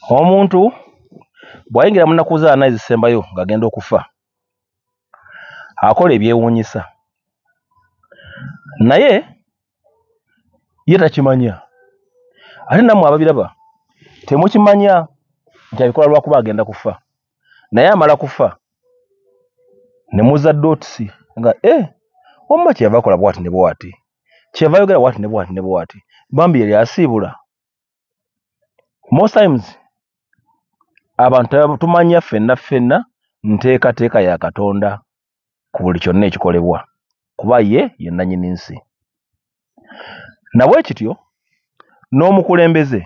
Omuntu bwayingira munaku zaana ezisembayo ng'agenda okufa akola ebyewuunyisa naye ye takimanya ate nammwe ababiraba temukimanya nti abikola lwakuba agenda kufa naye amala kufa ne muzza dootisi nga wamma kyeyava akola bw'ati ne bw'ati kyeyava ayogera bw'ati ne bw'ati ne bw'ati bambi yali asiibula. Most times abantu tumanya ffenna nteekateeka ya Katonda ku buli kyonna ekikolebwa kuba ye nannyini nsi. Na bwe kityo n'omukulembeze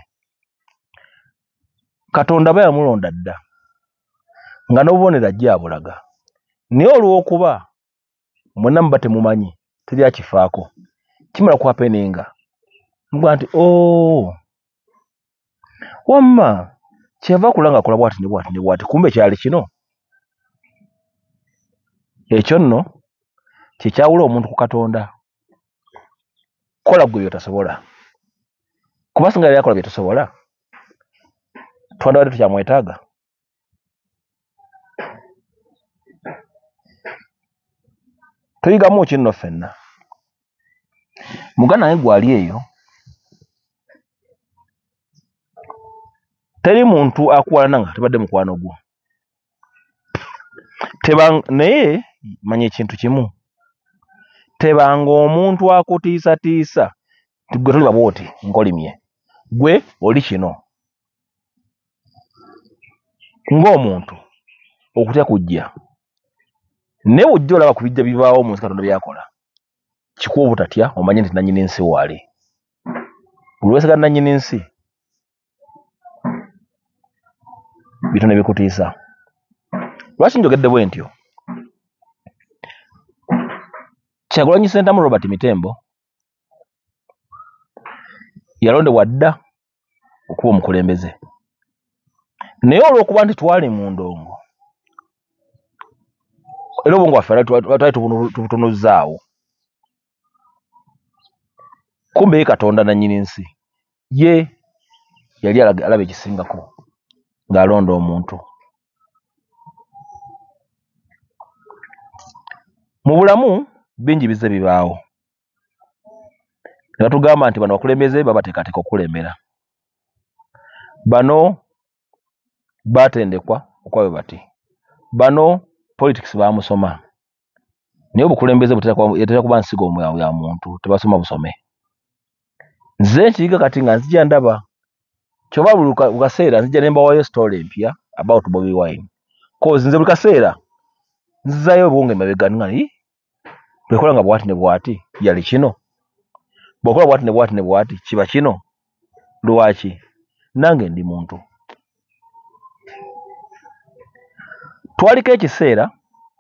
Katonda aba yamulonda dda nga n'obubonero ajja abulaga naye olw'okuba mwenna muba temumanyi teri akifaako kimala kuhapeninga mugamba nti wamma kyeva akula nga akola bw'ati ne bw'ati ne bw'ati kumbe kyali kino. Ekyo nno kyekyawula omuntu ku Katonda. Kola ggwe by'otasobola kuba singa yali akola bye tosobola twandibadde tukyamwetaaga. Tuyigamu ki nno ffenna? Muganda naye gwali eyo teri muntu akuwalana nga tebadde mukwano gwo. Naye manya ekintu kimu, tebanga omuntu akutiisatiisa nti gwe toliba bw'oti nkolimye, gwe oli kino. Ng'omuntu okutya kujja naye bw'ojja olaba ku bijja bibaawo mu nsi Katonda byakola kikuwa obutatya omanye nti nannyini nsi waali. Buli weesiga nannyini nsi bitono bikutiisa. Lwaki njogedde bwe ntyo? Kyagulanyi Ssentamu Robert Mitembo yalondebwa dda okuba omukulembeze naye olw'okuba nti twali mu ndongo era obwongo waffe twali tubutunuzzaawo, kumbe ye Katonda nannyini nsi ye yali alaba ekisingako ng'alonda omuntu. Mu bulamu bingi bizze bibaawo ne batugamba nti bano bakulembeze babateekateeka okukulembera, bano baatendekwa okuba bwe bati, bano politics baamusoma naye obukulembeze yatera kuba nsigo ya muntu tebasoma busome. Nze nkiyiga kati nga nzija ndaba kyoba buli kaseera nzija ne mbawaayo story empya about Bobi Wine cause nze buli kaseera nzizaayo obwonge emabega nga bwekola nga bw'ati ne bw'ati yali kino, bw'okola bw'ati ne bw'ati ne bw'ati kiba kino. Lwaki? Nange ndi muntu. Twaliko ekiseera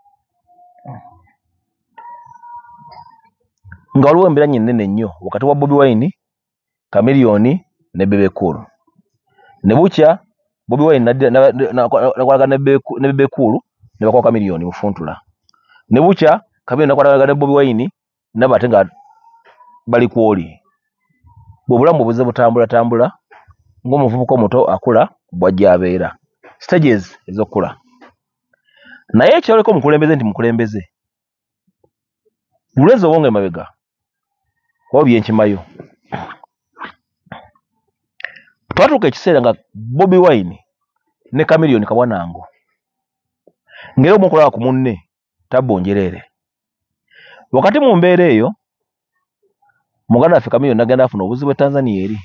nga waliwo embeera nnene nnyo wakati wa Bobi Wine, Chameleon ne Bebe Cool. Ne bukya Bobi Wine nakwalaga ne Bebe Cool ne bakuba Chameleon mufuntula. Ne bukya Chameleon nakwalaga ne Bobi Wine nabate nga bali kwoli. Bw'obulamu buze butambula ng'omuvubuka omuto akula bw'ajja abeera. Stages ez'okula. Naye ekyaleko omukulembeze nti mukulembeze bulezi obwonge emabega oba byenkimayo. Twatuuka ekiseera nga Bobi Wine ne Chameleon kabwanango ng'era omu okulaba ku munne tabba njereere. Wakati mu mbeera eyo muganda waffe Chameleon nagenda afuna obuzibu e Tanzania eri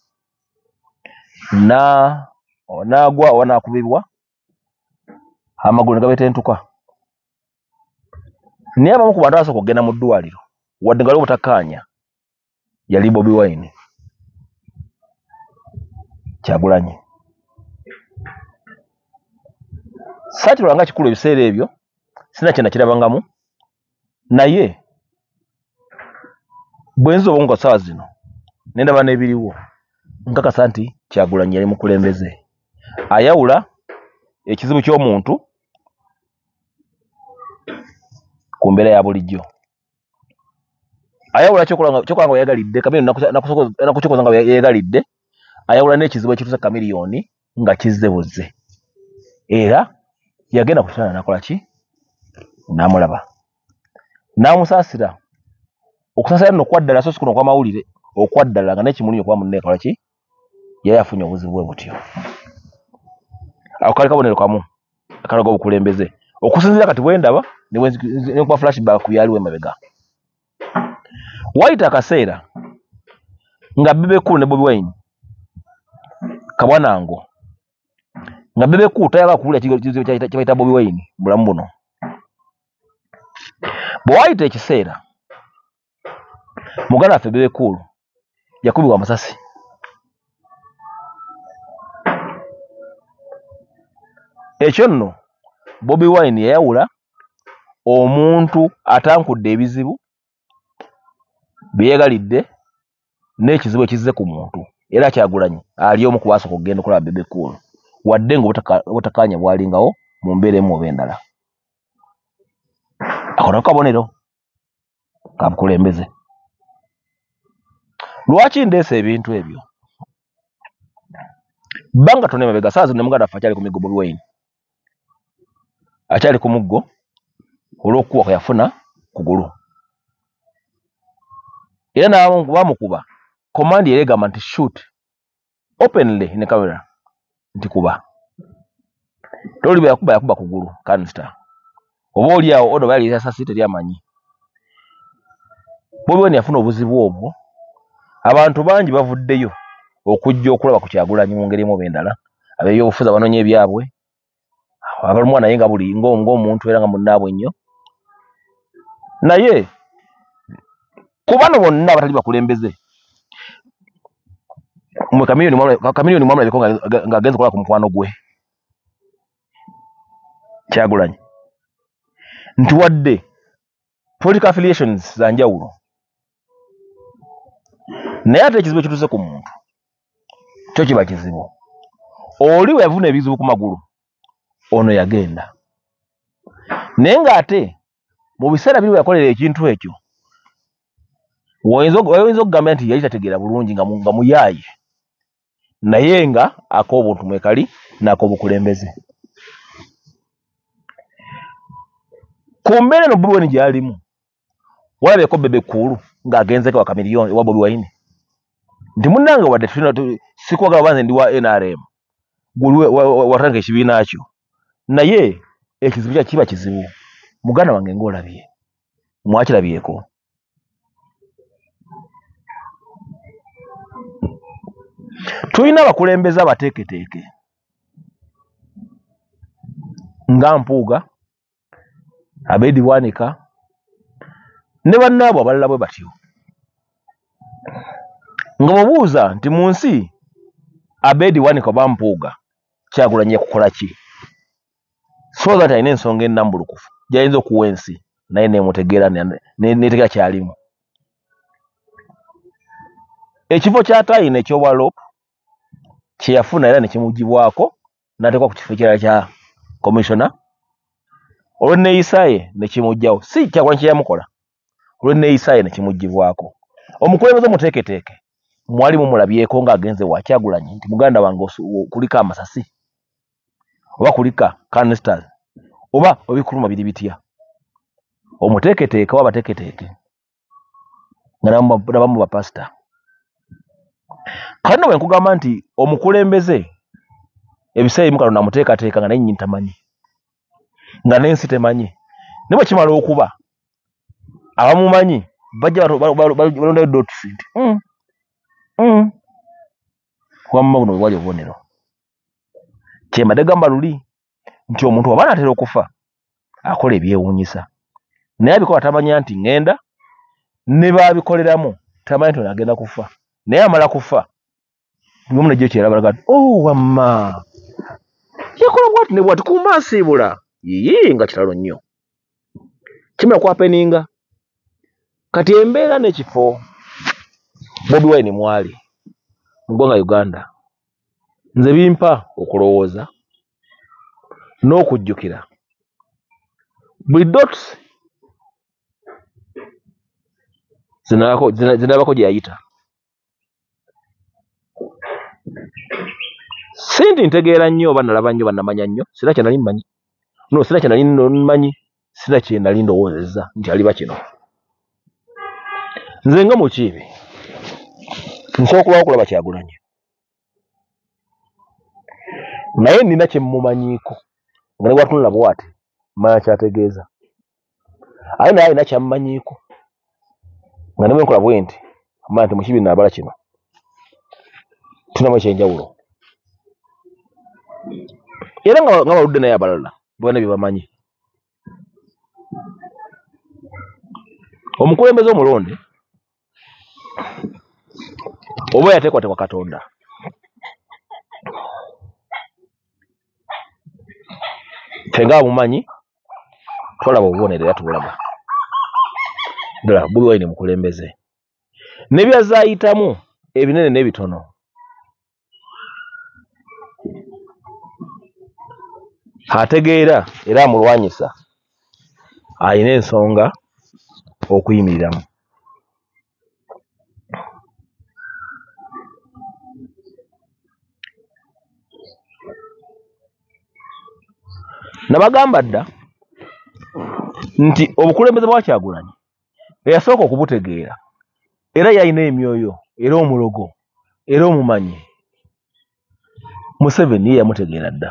n'agwa oba n'akubibwa amagulu ne gabetentuka. Naye abamu ku bantu abasooka okugenda mu ddwaliro wadde nga waliwo butakkaanya yali Bobi Wine. Kyagulanyi saakirora nga kikulu ebiseera ebyo sina kye nakirabangamu naye bwe nziza obwongo ssaawa zino ne ndaba n'ebiriwo nkakasa nti Kyagulanyi yali mukulembeze ayawula ekizibu ky'omuntu ku mbeera ya bulijjo. Ayawula kyokola nga weyagalidde Chameleon nakusokoza nga weyagalidde ayawula n'ekizibu ekituusa Chameleon nga kizze buzze era yagenda ku kitanda nakola ki n'amulaba n'amusaasira okusaasira nno okwaddala so si kuno okw'amawulire okwaddala nga n'ekimulungi okuba munne akola ki yali afunye obuzibu bwe butyo ako kali kabonero kamu akalaga obukulembeze okusinziira kati bwendaba nekuba flashback yaliwo emabega wayita akaseera nga Bebe Cool ne Bobi Wine kabwanango nga Bebe Cool tayagala kuwulira kizibu kyebayita Bobi Wine bulamu buno bwe wayita ekiseera muganda waffe Bebe Cool yakubibwa amasasi ekyo nno Bobi Wine yayawula omuntu atankudde ebizibu byeyagalidde n'ekizibu ekizze ku muntu era Kyagulanyi ali omu ku baasooka okugenda okulaba Bebe Cool wadde nga obutakkaanya bwalingawo mu mbeera emu oba endala ako nako kabonero ka bukulembeze lwaki ndeese ebintu ebyo bbanga tone mabega saa zino ne muganda waffe akyali ku miggo Bobi Wine akyali ku muggo olw'okukuba kwe yafuna kugulu era bamukuba command yeregamba nti shoot openly in the camera nti kuba toli yakuba kugulu canister oba oli awo odo bali yasasi teri amanyi Bobi Wine yafuna obuzibu obwo abantu bangi bavuddeyo okujja okulaba ku Kyagulanyi mu ngeri emu bendala ab'ebyobufuzi abanoonya ebyabwe abalumwa naye nga buli ng'omuntu era nga munnaabwe nnyo naye ku bano bonna abatali bakulembeze mwe Kamiliyoni mwamulabeko ng'agenze okulaba ku mukwano gwe Kyagulanyi nti wadde political affiliations za njawulo naye ate ekizibu ekituuse ku muntu kyo kiba kizibu oli we yavuna ebizibu ku magulu ono yagenda naye ng'ate mu biseera biri we yakolera ekintu ekyo wayinza okugamba nti yali tategeera bulungi nga muyaaye naye nga ak'obuntu mwekali n'ak'obukulembeze ku mbeera eno Bobi Wine gy'alimu walabyeko Bebe Cool ng'agenzeko wa Kamiliyoni owa Bobi Wine nti munnange wadde sikwagala banze ndi wa NRM guli watanga ekibiina kyo naye ekizibu kiba kizibu muganda wange ng'olabye mwakirabyeko tulina abakulembeze abateeketeeke nga Mpuuga Abedi Bwanika ne bannaabwe abalala bwe batyo nga mubuuza nti mu nsi Abedi Bwanika oba Mpuuga Kyagulanyi yakukola ki so that alina ensonga ennambulukufu gy'ayinza okuwa ensi naye neemutegeera neetegera kyalimu ekifo ky'atayina eky'obwalopu kye yafuna era ne kimugibwako n'ateekwa ku kifo ekirala kya komishona olw'enneeyisa ye ne kimugjawo si Kyagulanyi kye yamukola olw'enneeyisa ye ne kimugibwako omukulembeze muteeketeeke mwali mumulabyeko ng'agenze wa Kyagulanyi nti muganda wange kulika amasasi oba kulika canisters oba ebikuluma biri bitya omuteeketeeke oba bateeketeeke nga nabamu bapasita kale nno bwe nkugamba nti omukulembeze ebiseera ebimu kano namuteekateeka nga naye nnyini tamanyi nga n'ensi temanyi ne bwe kimala okuba abamumanyi bajja balondayo dotusi nti wamma buno bwali obubonero kyembadde gamba luli nti omuntu oba naatera okufa akola ebyewuunyisa naye abikola tamanya nti ŋŋenda ne baabikoleramu tamanyi nti ono agenda kufa naye amala kufa nimu nejjo kyerabalaga nti wamma yakola bwati ne bwati kumba nsiibula yiyi nga kitalo nnyo kimala kwapeninga kati embeera n'ekifo Bobi Wine mwali mu ggwanga Uganda nze bimpa okulowooza n'okujjukira buli dots zinabako gye yayita Sindi ntegeera nnyo oba nalaba nnyo bannamanya nnyo sira kye nali mmanyi no sira kye nali mmanyi sira kye nali ndowoozezza nti aliba kino nze nga mukiibi nsobola okulaba Kyagulanyi naye nina kye mmumanyiiko nga ne watunula bw'ati manya kyategeeza ate naye alina kyammanyiiko nga ne bwe nkola bwe nti manya nti mukiibi naabala kino tunamu ekyenjawulo era nga baludde naye abalala bonna bye bamanyi omukulembeze omulonde oba yateekwateekwa Katonda fenga amumanyi twalaba obubonero era tubulaga ddala Bobi Wine mukulembeze ne byazaayitamu ebinene n'ebitono ategeera era amulwanyisa alina ensonga okuyimiriramu nabagamba dda nti obukulembeze bwa Kyagulanyi eyasooka okubutegeera era yalina emyoyo era omulogo era omumanyi Museveni ye yamutegeera dda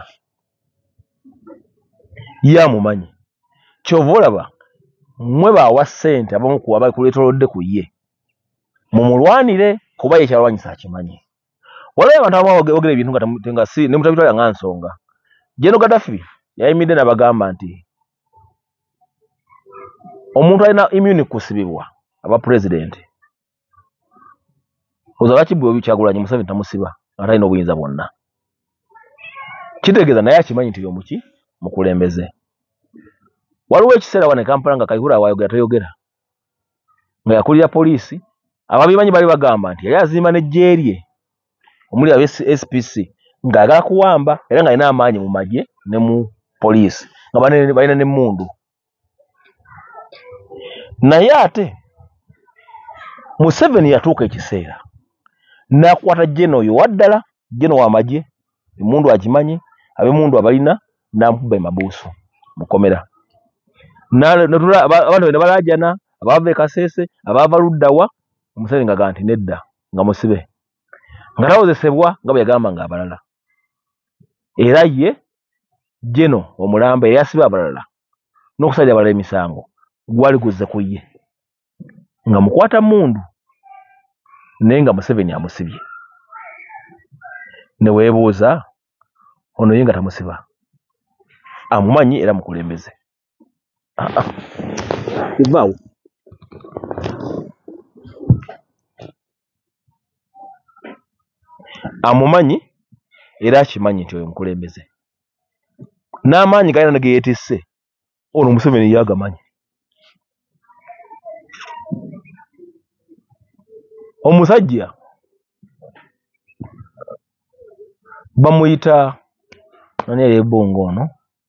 ye amumanyi kyova olaba mmwe baawa ssente abamu ku abakuleetolodde ku ye mumulwanire kuba ye kyalwanyisa akimanyi waliwo abantu abamu boogera ebintu nga si ne mutabitwala nga nsonga General Gaddafi yayimiridde n'abagamba nti omuntu alina immune kusibibwa aba pulezidenti ozala kibwe Kyagulanyi Museveni tamusiba nga talina obuyinza bwonna kitegeeza naye akimanyi nti omuki mukulembeze waliwo ekiseera wane Kampala nga Kayihura wayogera toyogera nga yakulira poliisi ababimanyi bali bagamba nti yali azimba n'ejje lye omuli aba SPC ng'agala kuwamba era nga alina amaanyi mu magye ne mu poliisi nga balina n'emmundu naye ate Museveni yatuuka ekiseera n'akwata Jeno oyo waddala Jeno w'amagye emmundu agimanyi ab'emmundu abalina n'amukuba emabuusu mukomera abantu ne balaajana abaava e Kasese abaava luddawa Museveni nga nti nedda nga musibe nga tawozesebwa nga bwe yagamba ng'abalala era ye Jeno omulamba yali asiba abalala n'okusalira abalala emisango gwali guzze ku ye nga mukwata mmundu naye nga Museveni amusibye ne weebuuza ono ye nga tamusiba amumanyi era mukulembeze ivaawo amumanyi era akimanyi nti oyo mukulembeze n'amaanyi galina ne ge yeetisse ono Museveni ye agamanyi omusajja bamuyita ani yali ebbongo ono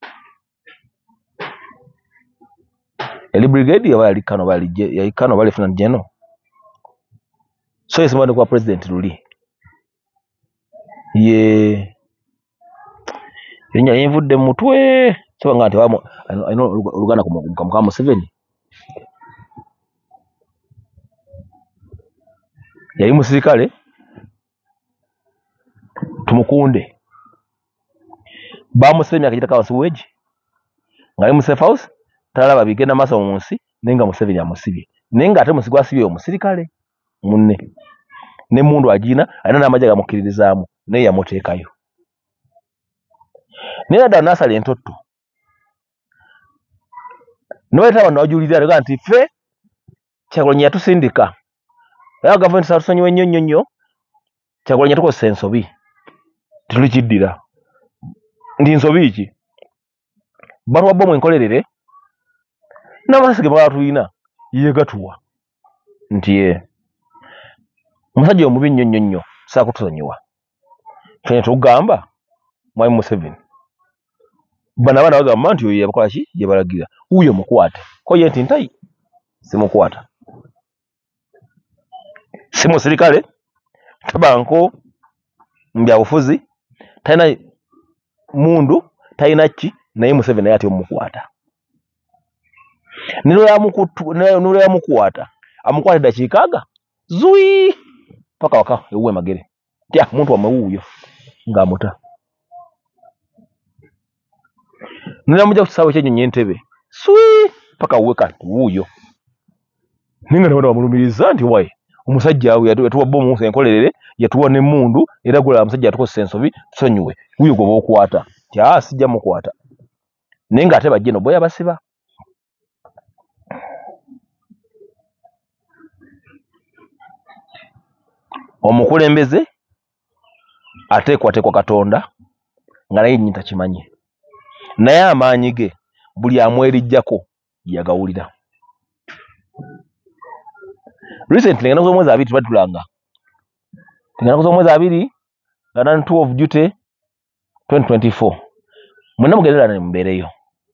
yali brigade oba yali kano yali kano oba lieutenant general so yesimba ne kwa president luli ye yenya yinvudde mu mutwe so nga nti alina oluganda ku Museveni yali musirikale tumukunde bamusenya akajita kawansi weji nga ali mu safe house talaba bigenda maaso mu nsi nenga Museveni amusibye nenga ate musigwa asibye omusirikale munne ne mundu agina alina n'amajja gamukkiririzaamu naye yamuteekayo naye dda nasala entotto noyeta wano wajulirira alaga nti ffe Kyagulanyi yatusindika era gavumenti satusonyiwe nnyo nnyo Kyagulanyi yatukozesa ensobi tetulikiddira ndi nsobi ki balwa bomu enkolerere n'amasasi ge baba tulina ye gatuwa nti ye omusajja omubi nnyo nnyo nnyo saakutusonyiwa fene tugamba Mwami Museveni bano abaana bagamba nti oyo yabakola ki gye balagira wuuyo mukwate ko ye nti ntayi simukwata si musirikale tabanko mbyabufuzi talina mundu talina ki naye Museveni ati omukwata nilo yamukwata amukwata dakikaga zui paka waka ewuwe magere tya muntu wamewuyo ng'amuta nila muja kusawo kyenyonyi entebe sui paka uweka wuyo ninga nabona bamulumiriza nti wayi omusajja awo yatuwa bomu enkolerere yatuwa ne mundu era gula omusajja atukosa ensobi tusonyiwe wuyo gwe bokwata tya sijja mukwata nenga ate bajje no boya basiba omukulembeze ateekwateekwa Katonda nga naye nnyita kimanyi naye amaanyi ge buli amwerijjako yagawulira recently ngana kuzomwezi abiri tubatulanga ngana kuzomwezi abiri ngana 12 Jute 2024 mwena mugerera ne mbereyo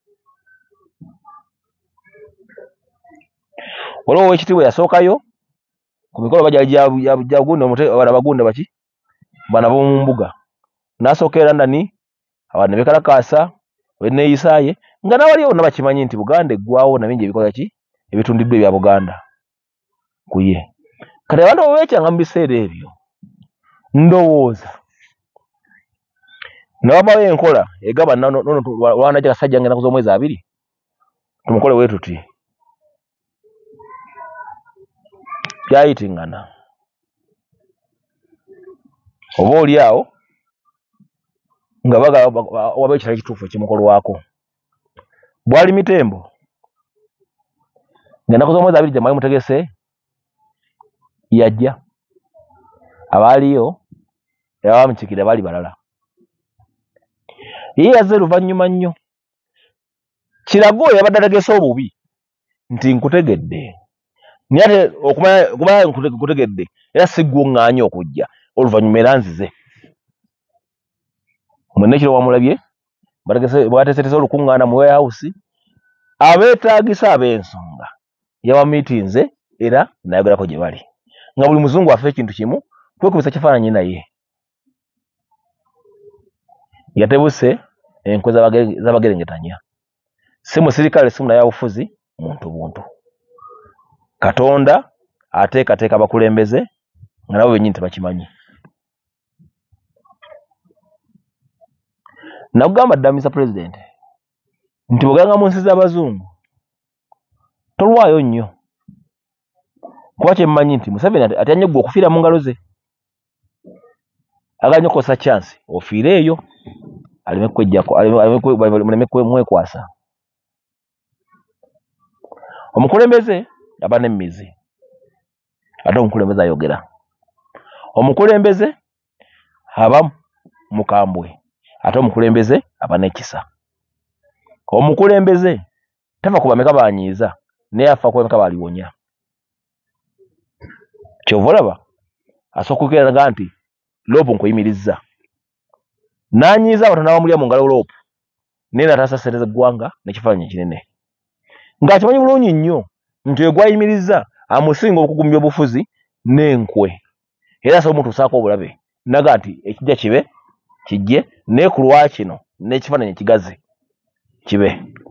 waliwo wekitiibwa yasookayo ku mikolo bajagunda abagunda baki bana b'omu mbuga n'asookera ndani abantu ne bekalakaasa weneeyisaaye nga nawaliwo nabakimanyi nti Buganda eggwawo nabingi ebikola ki ebitundiddwa ebya Buganda kuye kati abantu babeekyanga mu biseera ebyo ndowooza nababawo enkola egaba lwana kasajja ngenda kuza omwezi abiri tumukole bwe tuti byayitingana oba oli awo nga waba ekirala kituufu ekimukolwako bwali mitembo ngenda kuza omwezi abiri gyamali mutegese yajja abaaliyo abamukikira baali balala ye yazze luvannyuma nnyo kirago oyo yabadde ategese obubi nti nkutegedde naye ate okumanya nkutegedde era siggwoŋŋaanya okujja oluvannyuma era nzize mwenna ekiro wamulabye bateeseteese olukuŋŋaana mu warehouse abeetaagisa ab'ensonga yabamiitinze era nayogerako gye bali nga buli muzungu afe ekintu kimu kwekubisa kifaananyi naye yatebuse enkwe z'abagerengetanya si musirikale si munayabufuzi muntu buntu Katonda ateekateeka abakulembeze nga nabo bennyini tebakimanyi nakugamba dda Mr. President nti bwoganga mu nsi z'abazungu tolwayo nnyo kuba kyemmanyi nti Museveni atyanye gwe okufiira mu ngalo ze aganya okukosa chance ofiire eyo aleme kwejjako muleme mwekwasa omukulembeze aba n'emmizi ate omukulembeze ayogera omukulembeze aba mukambwe ate omukulembeze aba n'ekisa omukulembeze tava ku bameka banyiiza naye afa ku bameka baliwonya kyova olaba asooka okukiraga nti loopu nkuyimirizza n'anyiiza abato n'abamulya mu ngalo loopu naye nataasa ssente z'eggwanga n'ekifaananyi ekinene ng'akimanyi bulungi nnyo nti oyo gwayimirizza amusinga obukugumya obufuzi n'enkwe era asobola omutuusaako obulabe naga nti ekijja kibe kijje naye ku lwa kino n'ekifaananyi ekigazi kibe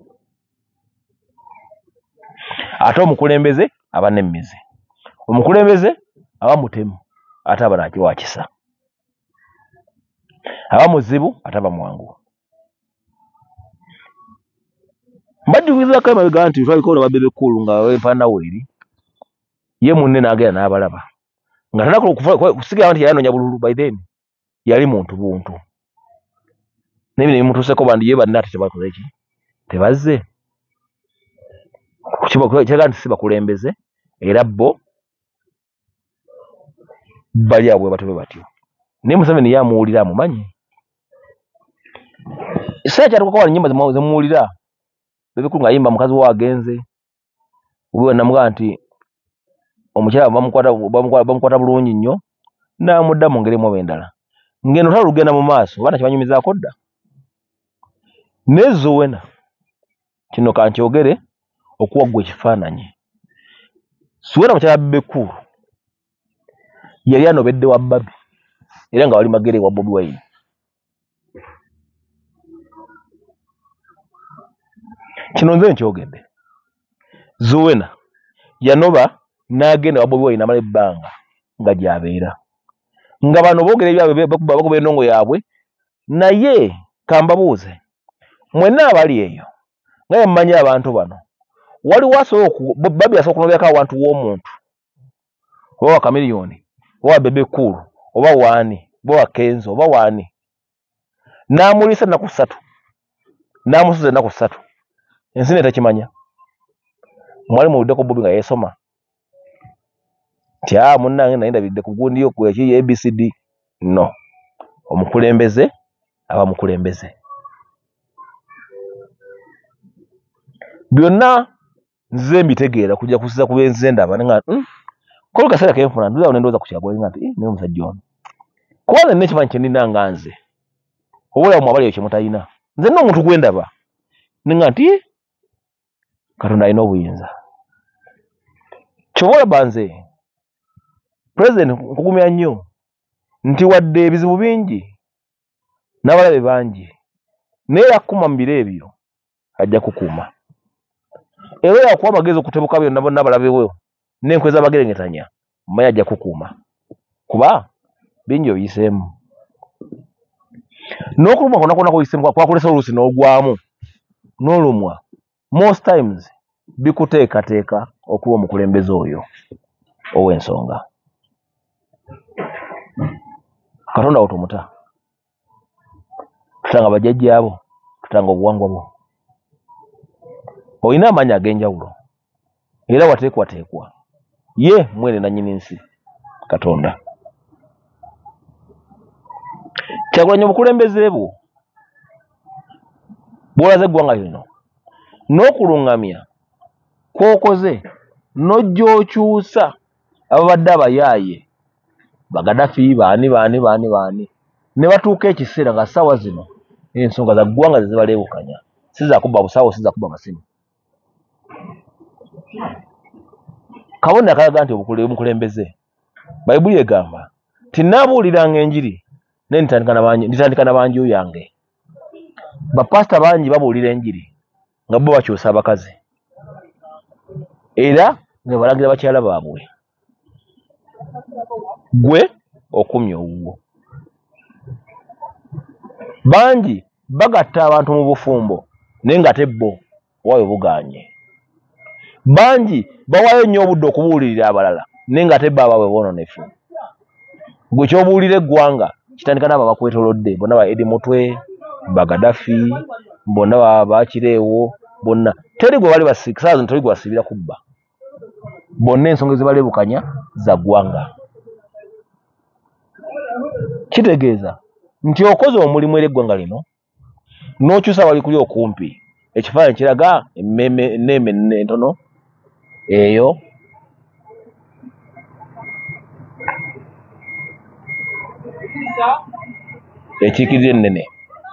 ate omukulembeze aba n'emmizi omukulembeze aba mutemu ate aba nakiwakisa aba muzibu ate aba mwangu mbajjukizako emabega nti twalikola babebe kkulu nga wempaana weeri ye munne n'agenda n'abalaba nga tanakusigala nti yanoonya bululu by then yali muntu buntu nebino bimutuuseko bandi ye banne ate tebakoze eki tebazze kiraga nti si bakulembeze era bo bali awo bwe batyo bwe batyo naye Museveni yamuwulira amumanyi seekyatuukako wano ennyimba zemuwulira bebikulu ng'ayimba mukazi we agenze obuwe namugamba nti omukyala bamukwata bulungi nnyo n'amudda mu ngeri emu endala ngeno tala lugenda mu maaso baana kibanyumizaako dda naye Zuwena kino kankyogere okuwaggwa ekifaananyi Zuwena mukyala Bebekulu yali anobedde wa Babi era nga wali magere wa Bobi Wine kino nze nkyogedde. Zuwena yanoba n'agenda Bobi Wine amala ebbanga nga gy'abeera. Nga bano boogera ebyabwe bakuba ennongo yaabwe, naye kambabuuze mwenna abali eyo nga mmanyi abantu bano waliwo Babi asobola okunobyako awantu w'omuntu oba wa Kamiliyoni oba wa Bebe Cool oba waani oba wa Kenzo oba waani n'amulisa ennaku 3 n'amusuza ennaku 3 ensi netakimanya. Mwali muwuddeko Bobi nga yeesoma nti munnange naye ndabidde ku gundi yo kweki ABCD. No, omukulembeze aba mukulembeze. Byonna nze mbitegeera kujja kusiza ku benze ndaba nga ko kaseera kenfuna ndula onendoza ku Kyagulanyi nti ne omusajja ono kuba nne kimanyi kyendina nga nze obulamu abali ekyo mutayina nze n'omuntu gwendaba ninga nti Katonda alina obuyinza. Kyobola banze President nkugumya nnyo nti wadde ebizibu bingi n'abalabe bangi naye akuma mu biro ebyo ajja kukuuma. Era yakuwa amagezi okutebuka byonna bonna abalabe we n'enkwe z'abagerengetanya mmanyi ajja kukuuma kuba bingi obiyiseemu. N'okulumwa kwonna kuyiseemu kwakulesa oluusi n'ogwamu n'olumwa most times bikuteekateeka okuba omukulembeze oyo ow'ensonga. Katonda otumuta tutanga bajjajjaabo tutanga obuwangwa bwo. Olina amaanyi ag'enjawulo era wateekwateekwa ye mwene nannyini nsi Katonda. Kyagulanyi obukulembeze bwo bw'olaze eggwanga lino n'okuluŋŋamya kw'okoze n'ojja okyusa ababadde abayaaye Bagadafi baani ne batuuka ekiseera nga ssaawa zino ensonga za ggwanga zibaleebukanya si za kubba busawo si za kubba masimu. Kabona akalaga nti omukulembeze Bayibuli egamba tinaabuuliranga enjiri ne nditandika na banju yange. Bapasita bangi babuulira enjiri nga bo bakyusa abakazi era nga balagira bakyala baabwe. Gwe okumya owuwo. Bangi bagatta abantu mu bufumbo naye nga tebbo waayo buganye. Bangi bawaayo nnyo obudde okubuulirira abalala naye nga tebbo abaabwe boononefu. Gwe ky'obuulira eggwanga kitandika n'abo abakwetolodde bonna ba Edi Mutwe Bagadafi bonna bakireewo bonna teri gwe bali basiika saa zino teri gwe basiibira kubba. Bonna ensonga ezibaleebukanya za ggwanga. Kitegeeza nti okoze omulimu eri eggwanga lino n'okyusa wali kuli okumpi ekifaananyi kiraga emmeeme entono eyo ekiikirira ennene.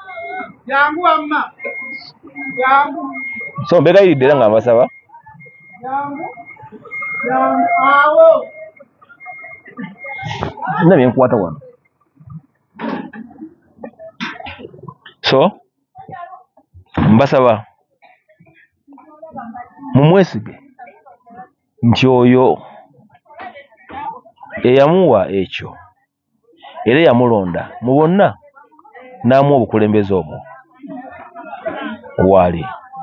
So mbegayiridde era nga mbasaba nina byenkwata wano. So mbasaba mumwesige nti oyo eyamuwa ekyo era yamulonda mu bonna n'amuwa obukulembeze obwo wali.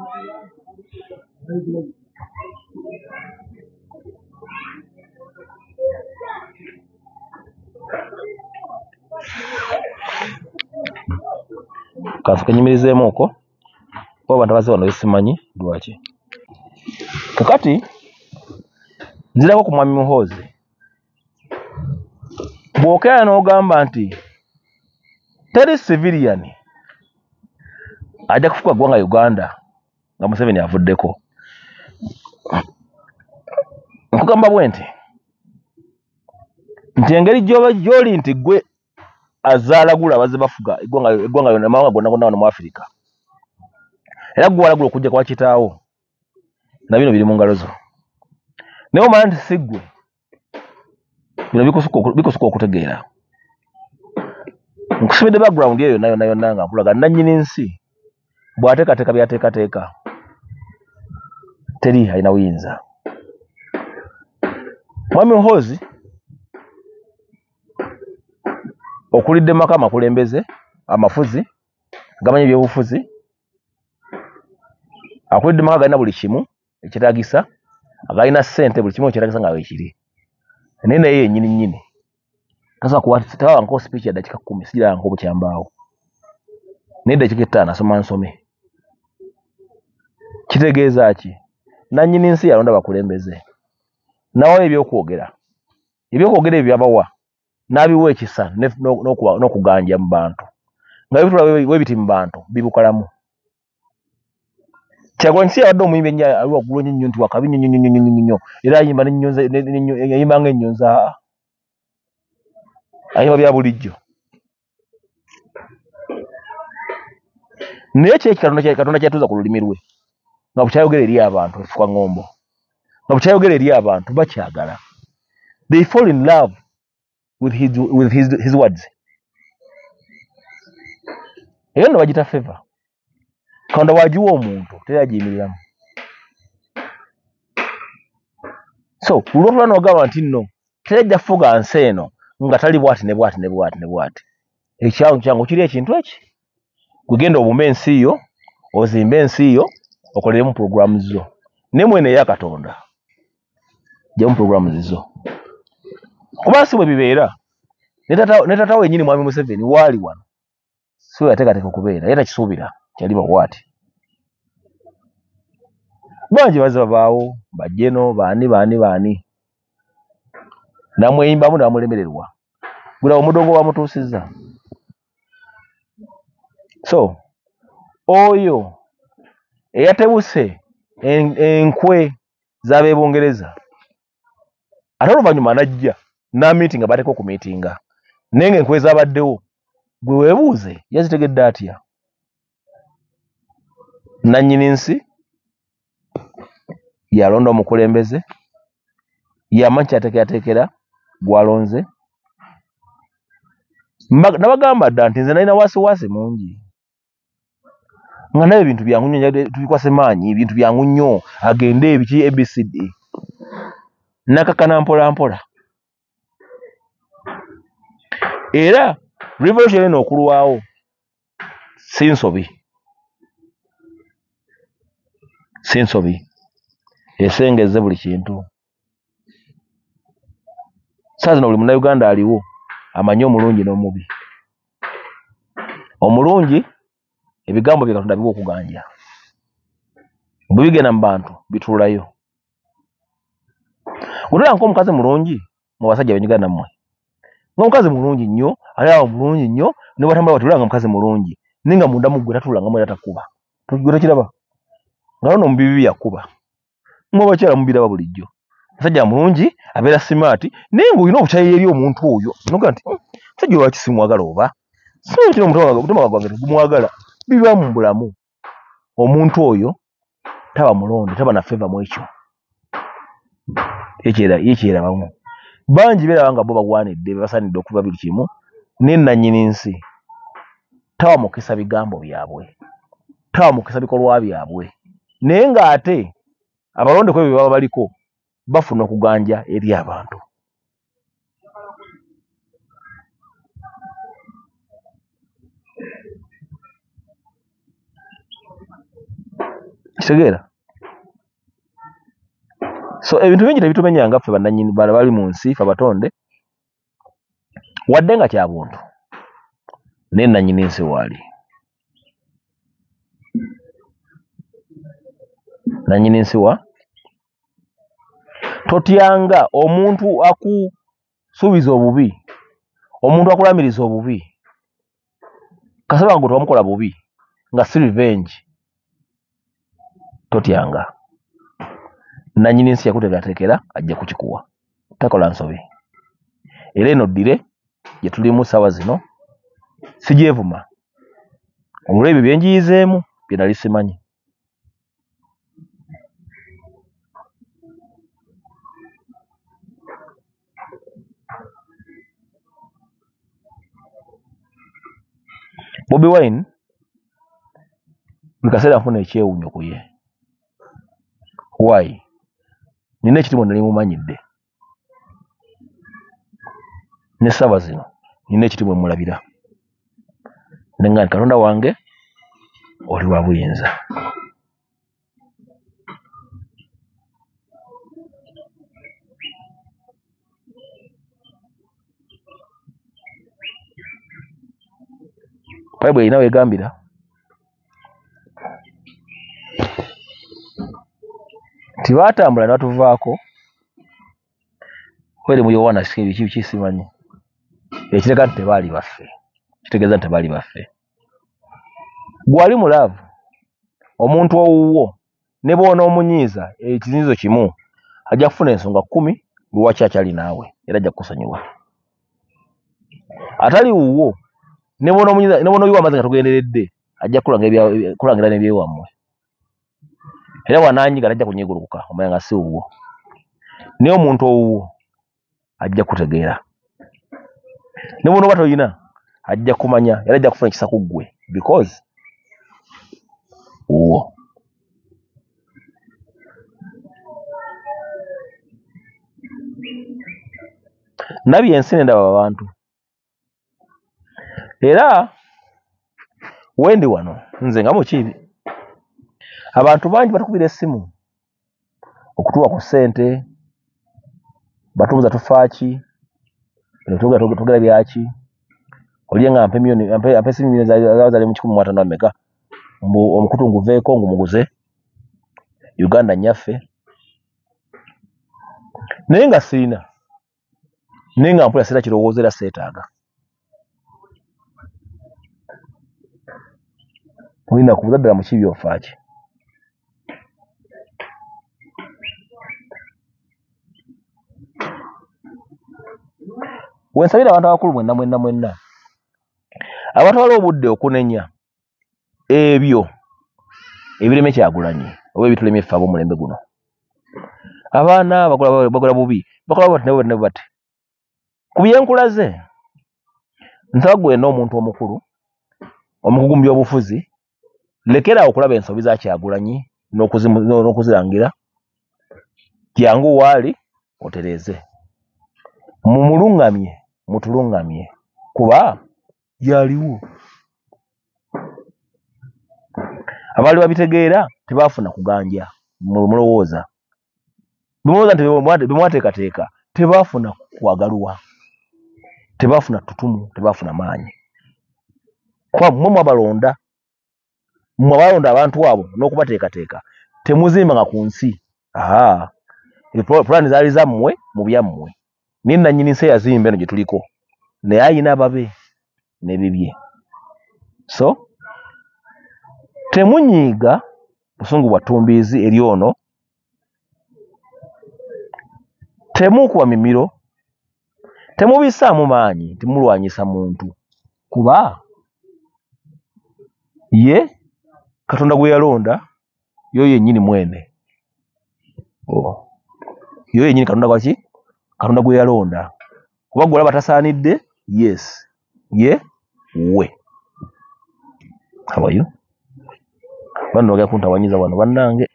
Kansi kanyumirizeemu okwo kuba abantu abaze wano besimanyi lwaki. Kakati nzirako ku Mwami Muhoozi bw'okeera n'ogamba nti teri civilian ajja kufuka ggwanga Uganda nga Museveni avuddeko. Nkugamba bwe nti engeri gy'oli nti gwe azaalagula abazze bafuga eggwanga lyonna amawanga gonna wano mu Afirika era gwe walagula okujja kwa kitaawo na bino biri mu ngalo zo naye omanya nti si ggwe bino bikusuka okutegeera. Nkusomedde background eyo yonna nga nkulaga nannyini nsi bw'ateekateeka byateekateeka teri alina buyinza. Mwami Muhoozi okulidde maka amakulembeze amafuzi gamanyi ebyobufuzi, akulidde maka galina buli kimu ekitagisa, agalina ssente buli kimu ekitagisa nga weekiri. Naye naye yennyini nnyini tasobola kuba tawankako speech ya dakika 10 sigirankako bukyambaawo. Naye dakika 5 asoma nsome. Kitegeeza ki? Nannyini nsi yalonda bakulembeze. Nawo ebyokwogera ebyo byabawa n'abiwa ekisa n'okuganja mu bantu. Nga bitula we biti mu bantu bibukalamu. Kyagulanyi si yabadde omuyimbi ennyo ali waggulu nnyo nti wakabi nnyo era ayimba yayimba ng'ennyonza. Ayimba bya bulijjo. Naye Katonda kyatuuza ku lulimi lwe nga bukyayogera eri abantu efuka ngombo, nga bukyayogera eri abantu bakyagala. They fall in love with his words. Eyo nno bagita favor. Katonda wagiwa omuntu teragiyimiriramu. So olw'otula n'ogamba nti nno terajja fuga nsi eno nga tali bwati ne bwati ne bwati ne bwati. Ekyangu kiri ekintu eki. Kugenda obume ensi yo, ozimbe ensi yo, okoleremu programu zo. Ne mwene ya Katonda jamu programu zizo. Kuba si bwe bibeera. Ne tata wennyini Mwami Museveni waali wano. So yateekateeka okubeera era kisuubira kyali bwati. Bangi bazze babaawo bajjeno baani namweyimbamu ne bamulemererwa. Gula omudongo bamutuusizza. So oyo eyatebuse enkwe z'Abeebongereza ate oluvannyuma n'ajja n'amiitinga bateeka okumiitinga naye ng'enkwe zabaddewo gwe weebuuze yazitegedde atya? Nannyini nsi yalonda omukulembeze yamanyi kyateekerateekera gwalonze. Nabagamba dda nti nze nalina waasiwaasi mungi nga naye ebintu byangu nnyo tubikwase maanyi ebintu byangu nnyo agende ebiki ABCD nakakana mpola era revolution eno okulwawo si nsobi esengeze buli kintu. Saa zino buli munnayuganda aliwo amanyi omulungi n'omubi. Omulungi ebigambo bye Katonda biwa okuganja, bwe bigenda mu bantu bituulayo. Olaba nk'omukazi mulungi mu basajja benyigana nammwe, ng'omukazi mulungi nnyo alaba mulungi nnyo ne batambula bati olaba mukazi mulungi naye nga munda muggwe tatuulangamu era takuba. Tokiraba nga no mubibi yakuba ng'obakyala mubiraba bulijjo. Musajja mulungi abeera simaati naye ng'olina obukyayi eri omuntu oyo noga nti musajja lwaki simwagala oba sikino omutima gwange tegumwagala. Biba mu bulamu omuntu oyo taba mulonde taba na feva mu ekyo yekyerabamu. Bangi beeraba nga bo bagwanidde basaanidde okuba buli kimu naye nannyini nsi tawa mukisa bigambo byabwe, tawa mukisa bikolwa byabwe, naye ng'ate abalonde ku ebyo bye baba baliko bafuna okuganja eri abantu. Kitegeera? So ebintu bingi tebitumenya nga ffe bannannyini bali mu nsi ffe abatonde wadde nga kya buntu naye nannyini nsi waali. Nannyini nsi wa totyanga omuntu akusuubiza obubi, omuntu akulamiriza obubi kasaba nga tewamukola bubi nga si revenge totyanga. Nannyini nsi yakuteekateekera ajja kukikuwa, takola nsobi. Era eno ddire gye tulimu ssaawa zino sigyevuma olw'ebyo bye ngiyizeemu bye nali simanyi. Bobi Wine buli kaseera afuna ekyewunyo ku ye Why? Nina ekirimu nali mumanyidde. Ne ssaawa zino nina ekirimu mulabira. Nenga Katonda wange oli wa buyinza. Bible erina wegambira tibaatambula nebatuvaako kweri mu Yowaana kisimanyi ekireka nti tebaali baffe, kitegeeza nti tebaali baffe. Gwali mulaavu omuntu owuwo ne bw'onoomunyiiza ekizinyizo kimu ajja kufuna ensonga 10 lwaki akyali naawe era ajja kukusonyiwa. Atali wuwo ne bw'onooyiwa amazzi nga tugenderedde ajja kulangira n'ebyewammwe era wanaanyiga ajja kunyigulukuka omanya nga si wuwo. Naye omuntu owuwo ajja kutegeera. Ne bw'onooba toyina ajja kumanya era ajja kufuna ekisa ku ggwe because wuwo. Nabye ensi ndaba abantu era wendi wano nze nga mukiibi abantu bangi batukubira essimu okutuwa ku ssente batubuza tufaaki tugera byaki olye nga mpe essimu milioni zali mu 15 ameka mbu omukutu nguveeko ngumuguze Uganda nyaffe naye nga sirina naye nga mpula sira kirowoozo era seetaaga. Olina kubuza ddala mukiibi ofaaki. Wensabira abantu abakulu mwenna abatwala obudde okunenya ebyo ebireme Kyagulanyi oba ebitulemye ffe ab'omulembe guno. Abaana bakola bubi bakola bati ku byenkulaze nsaba gwenna omuntu omukulu omukugu mu byobufuzi lekera okulaba ensobi za Kyagulanyi n'okuzirangira kyangu waali otereeze mumulungamye mutulungamye kuba yaliwo. Abaali babitegeera tebaafuna kuganja mulowooza nti bemwateekateeka tebaafuna kwagalwa tebaafuna ttutumu tebaafuna maanyi kuba mmwe mwabalonda abantu abo n'okubateekateeka temuzimbanga ku nsi. Pulaani zaali zammwe mu byammwe naye nannyini nsi yazimba eno gye tuliko naye ayina ababe n'ebibye. So temunyiiga busungu bwa ttumbiizi eri ono, temukuba mimiro, temubissaamu maanyi timulwanyisa muntu kuba ye Katonda gwe yalonda yo yennyini mwene. Yo yennyini Katonda gwe yalonda kuba gwe olaba tasaanidde yes ye we. How are you? Bano bagenda kuntawanyiza wano bannange.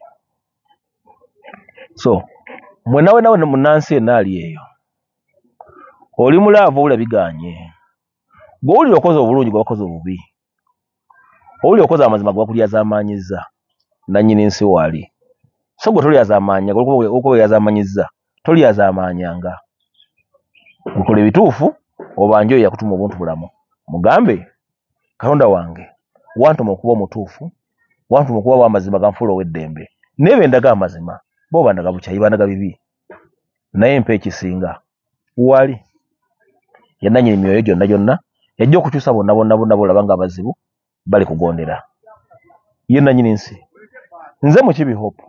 So mwenawe munnansi enaali eyo oli mulaavu owulira biganye gwe owulira okoze obulungi gwe bakoze obubi owulira okoze amazima gwe bakulyazaamaanyizza nannyini nsi waali. So gwe tolyazaamaanya okuba yazaamanyizza tolyazaamaanyanga nkola ebituufu obanja oyo yakutuma obuntu bulamu mugambe Katonda wange wantuma okuba omutuufu wantuma okuba w'amazima ganfuula ow'eddembe naye bendaga amazima bo bandaga bukyayi bandaga bibi naye mpa ekisinga wali yannannyini myoyo gyonna yajja okukyusa bonna bolaba nga abazibu bali kugondera ye nannyini nsi. Nze Mukiibi Hope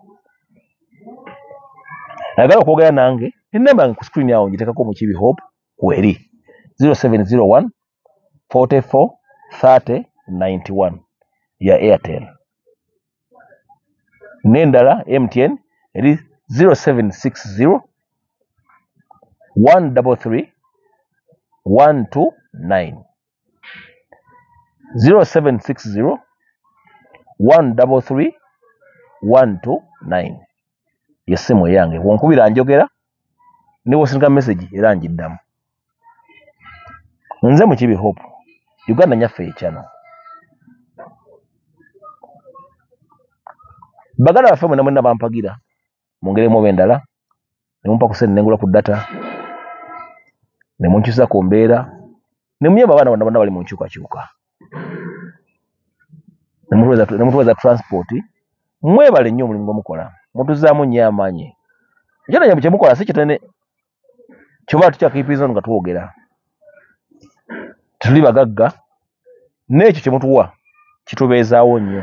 ayagala okwogera nange enamba yange ku screen awo ngiteekako Mukiibi Hope kweri 0701 44 30 91 ya Airtel n'endala MTN eri 0760 133 129 0760 133 129. yessimu eyange wonkubira njogera ne wosinga message era njiddamu nze Mukibi Hope Uganda nyaffe ekyano bagala baffe mwena mwena bampagira mu ngeri emu endala ne mumpa ku sente nengula ku data ne munkyusa ku mbeera ne munyeba abaana bonna bali mu nkyukakyuka ne mutuweza transport mwebale nnyo omulimu gwemukola mutuzaamu nnyo amaanyi ekyo nanyambe kyemukola si kitene kyoba tukyakiipiriza nga twogera tuli bagagga n'ekyo kyemutuwa kitubeezaawo nnyo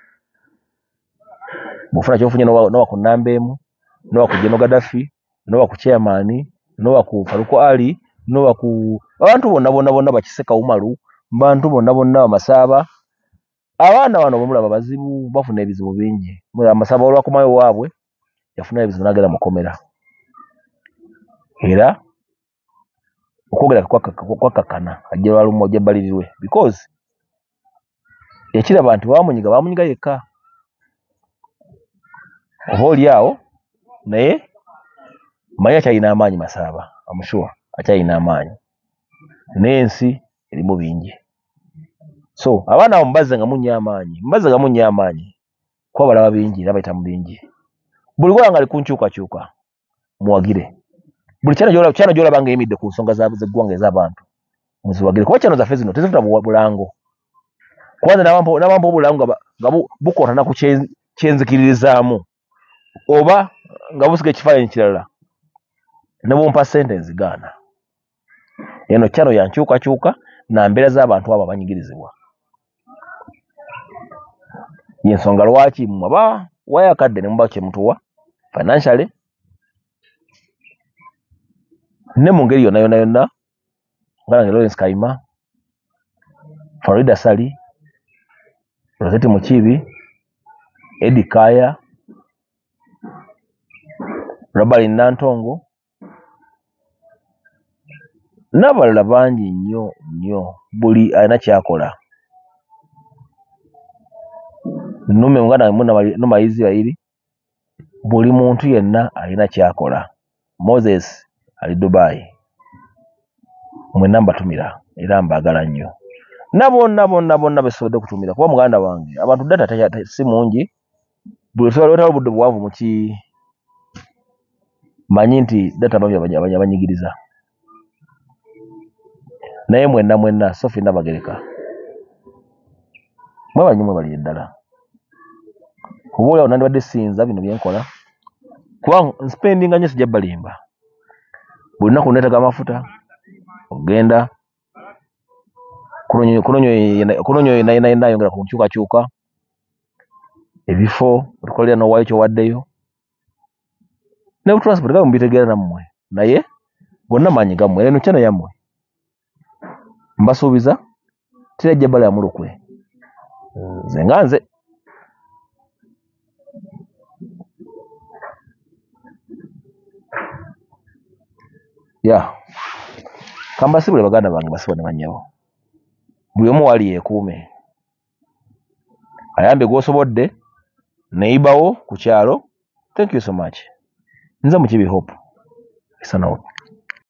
bw'ofuna kyofunye nowa ku nnamba emu nowa ku General Gaddafi nowa ku chairman nowa ku Faruku Ali nowa ku abantu bonna bakiseka Umaru bantu bonna Masaaba abaana bano bamulaba bazibu bafuna ebizibu bingi Masaaba olwakomayo waabwe yafuna ebizibu n'agenda mukomera era okwogera kwakakana ajja lwalumu ojja balirirwe because ekiraba nti bamunyiga yekka oba oli awo naye manyi akyalina amaanyi Masaaba amushuwa akyalina amaanyi n'ensi erimu bingi so abaana abo mubazze nga munnya amaanyi kuba balaba bingi era bayita mu bingi buli gwanga ali kunkyukakyuka muwagire buli kyana gyolaba nga eyimidde ku nsonga z'eggwanga ez'abantu muziwagire kuba kyano zaffe zino tezifuna bulango kubanza n'abampa obulango nga bukootana ku kyenzikiririzaamu oba nga busiga ekifaananyi kirala ne bumpa ssente nzigaana eno kyano yankyukakyuka na mbeera z'abantu abo abanyigirizibwa yensonga lwaki mwaba wayakadde ne muba kyemutuwa financially ne mu ngeri yonna nga nange Lawrence Kayima Farida Sali Rosette Mukibi Eddie Kaya Robert Nantongo n'abalala bangi nnyo buli alina kyakola Nume Muganda Numayizi Bayiri buli muntu yenna alina kyakola Moses ali Dubai mwenna mbatumira era mbagala nnyo nabonna besobodde kutumira kuba muganda wange abantu data si mungi buli lwetaba budde buwanvu muki manyi nti data babi abanyigiriza naye mwenna Sophie Nabagereka mwabanyumwe bali eddala kuba olyawo nandibadde sinza bino byenkola kuba nspendinga nnyo sijja balimba buli lunaku neetaaga amafuta ogenda kunonyo yenna ayongera ku nkyukakyuka ebifo otukolera n'owaayo kyowaddeyo ne butransport gabe mubitegeera nammwe naye gonna maanyi gammwe eno kyano yammwe mbasuubiza tirajja bala ya mulukwe nze ya kambasibule baganda bange basibone banyabo buli omu wali yeekuume ayambe gw'osobodde neibawo ku kyalo. Thank you so much. Nze Mukibi Hope. Isana.